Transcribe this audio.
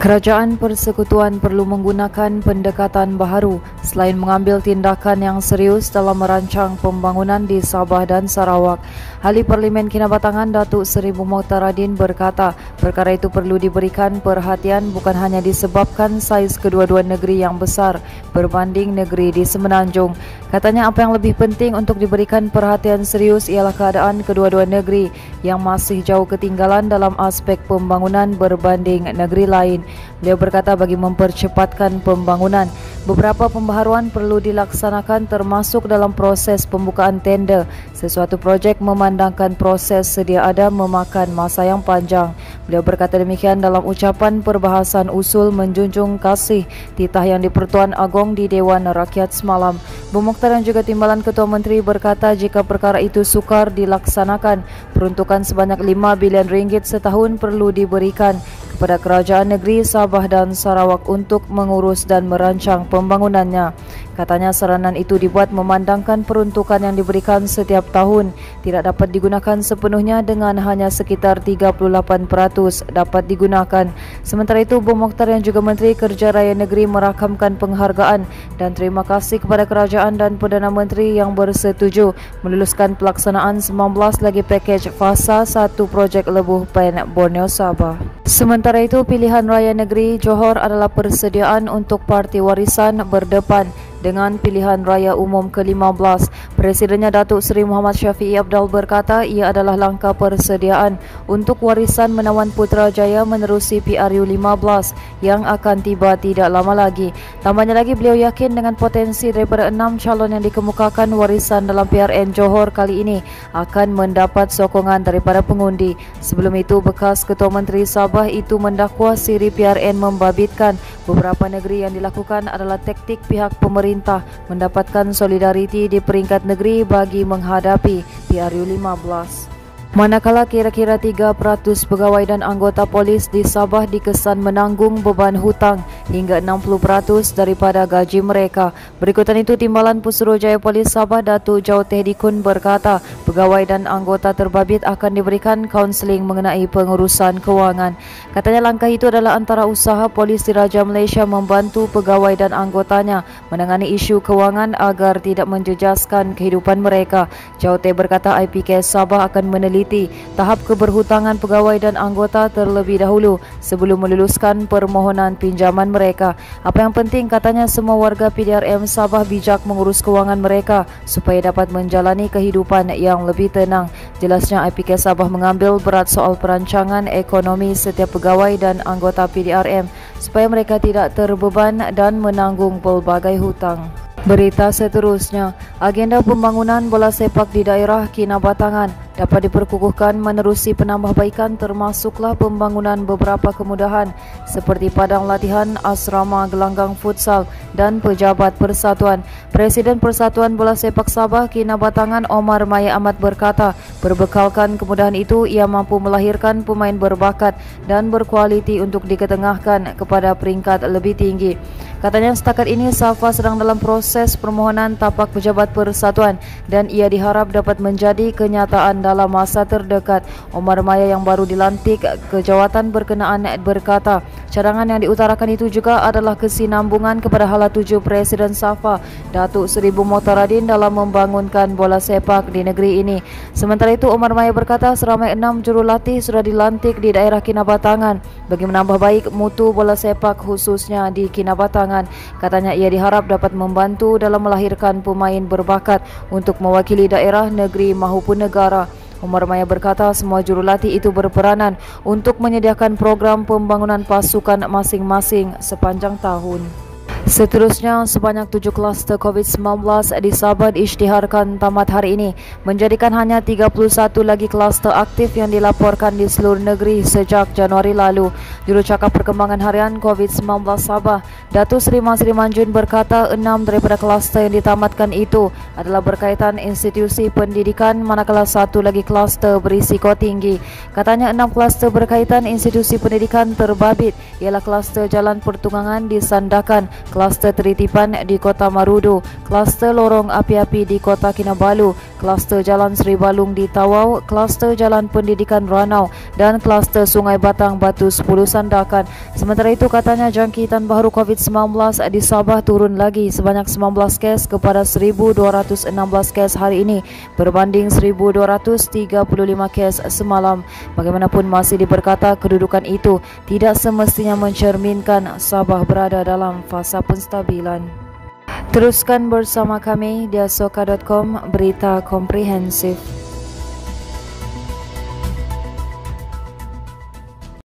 Kerajaan Persekutuan perlu menggunakan pendekatan baharu selain mengambil tindakan yang serius dalam merancang pembangunan di Sabah dan Sarawak. Ahli Parlimen Kinabatangan Datuk Seri Muhtaradin berkata, perkara itu perlu diberikan perhatian bukan hanya disebabkan saiz kedua-dua negeri yang besar berbanding negeri di Semenanjung. Katanya apa yang lebih penting untuk diberikan perhatian serius ialah keadaan kedua-dua negeri yang masih jauh ketinggalan dalam aspek pembangunan berbanding negeri lain. Beliau berkata bagi mempercepatkan pembangunan, beberapa pembaharuan perlu dilaksanakan termasuk dalam proses pembukaan tender. Sesuatu projek memandangkan proses sedia ada memakan masa yang panjang. Beliau berkata demikian dalam ucapan perbahasan usul menjunjung kasih titah yang di-Pertuan Agong di Dewan Rakyat semalam. Bu Mokhtar dan juga Timbalan Ketua Menteri berkata jika perkara itu sukar dilaksanakan, peruntukan sebanyak 5 bilion ringgit setahun perlu diberikan kepada kerajaan negeri Sabah dan Sarawak untuk mengurus dan merancang pembangunannya. Katanya saranan itu dibuat memandangkan peruntukan yang diberikan setiap tahun tidak dapat digunakan sepenuhnya dengan hanya sekitar 38% dapat digunakan. Sementara itu, Bu Mokhtar yang juga Menteri Kerja Raya Negeri merakamkan penghargaan dan terima kasih kepada kerajaan dan Perdana Menteri yang bersetuju meluluskan pelaksanaan 19 lagi pakej fasa 1 projek Lebuh Pen Borneo Sabah. Sementara itu, pilihan raya negeri Johor adalah persediaan untuk parti warisan berdepan dengan pilihan raya umum ke-15. Presidennya Datuk Seri Muhammad Syafiee Apdal berkata ia adalah langkah persediaan untuk warisan Menawan Putrajaya menerusi PRU 15 yang akan tiba tidak lama lagi. Tambahnya lagi, beliau yakin dengan potensi daripada 6 calon yang dikemukakan warisan dalam PRN Johor kali ini akan mendapat sokongan daripada pengundi. Sebelum itu, bekas Ketua Menteri Sabah itu mendakwa siri PRN membabitkan beberapa negeri yang dilakukan adalah taktik pihak pemerintah mendapatkan solidariti di peringkat negeri bagi menghadapi PRU 15. Manakala kira-kira 3% pegawai dan anggota polis di Sabah dikesan menanggung beban hutang hingga 60% daripada gaji mereka. Berikutan itu, Timbalan Pusurujaya Polis Sabah Datuk Jau Teh Dikun berkata pegawai dan anggota terbabit akan diberikan kaunseling mengenai pengurusan kewangan. Katanya langkah itu adalah antara usaha Polis Diraja Malaysia membantu pegawai dan anggotanya menangani isu kewangan agar tidak menjejaskan kehidupan mereka. Jau Teh berkata IPK Sabah akan meneliti tahap keberhutangan pegawai dan anggota terlebih dahulu sebelum meluluskan permohonan pinjaman mereka. Apa yang penting, katanya, semua warga PDRM Sabah bijak mengurus kewangan mereka supaya dapat menjalani kehidupan yang lebih tenang. Jelasnya IPK Sabah mengambil berat soal perancangan ekonomi setiap pegawai dan anggota PDRM supaya mereka tidak terbeban dan menanggung pelbagai hutang. Berita seterusnya, agenda pembangunan bola sepak di daerah Kinabatangan dapat diperkukuhkan menerusi penambahbaikan termasuklah pembangunan beberapa kemudahan seperti padang latihan, asrama, gelanggang futsal dan pejabat persatuan. Presiden Persatuan Bola Sepak Sabah Kinabatangan Omar Maya Ahmad berkata, berbekalkan kemudahan itu ia mampu melahirkan pemain berbakat dan berkualiti untuk diketengahkan kepada peringkat lebih tinggi. Katanya setakat ini Safa sedang dalam proses permohonan tapak pejabat persatuan dan ia diharap dapat menjadi kenyataan dalam masa terdekat. Omar Maya yang baru dilantik ke jawatan berkenaan berkata, cadangan yang diutarakan itu juga adalah kesinambungan kepada hala tuju Presiden Safa Datuk Seri Muhtaradin dalam membangunkan bola sepak di negeri ini. Sementara itu, Omar Maya berkata seramai 6 jurulatih sudah dilantik di daerah Kinabatangan bagi menambah baik mutu bola sepak khususnya di Kinabatangan. Katanya ia diharap dapat membantu dalam melahirkan pemain berbakat untuk mewakili daerah, negeri maupun negara. Omar Maya berkata semua jurulatih itu berperanan untuk menyediakan program pembangunan pasukan masing-masing sepanjang tahun. Seterusnya, sebanyak 7 kluster COVID-19 di Sabah diisytiharkan tamat hari ini, menjadikan hanya 31 lagi kluster aktif yang dilaporkan di seluruh negeri sejak Januari lalu. Jurucakap Perkembangan Harian COVID-19 Sabah, Datuk Seri Masri Manjun berkata 6 daripada kluster yang ditamatkan itu adalah berkaitan institusi pendidikan, manakala 1 lagi kluster berisiko tinggi. Katanya 6 kluster berkaitan institusi pendidikan terbabit ialah kluster Jalan Pertunggangan di Sandakan, kluster teritipan di Kota Marudu, kluster lorong api-api di Kota Kinabalu, kluster Jalan Seri Balung di Tawau, kluster Jalan Pendidikan Ranau dan kluster Sungai Batang Batu 10 Sandakan. Sementara itu katanya jangkitan baru COVID-19 di Sabah turun lagi sebanyak 19 kes kepada 1,216 kes hari ini berbanding 1,235 kes semalam. Bagaimanapun masih diberkata kedudukan itu tidak semestinya mencerminkan Sabah berada dalam fasa penstabilan. Teruskan bersama kami di asoka.com, berita komprehensif.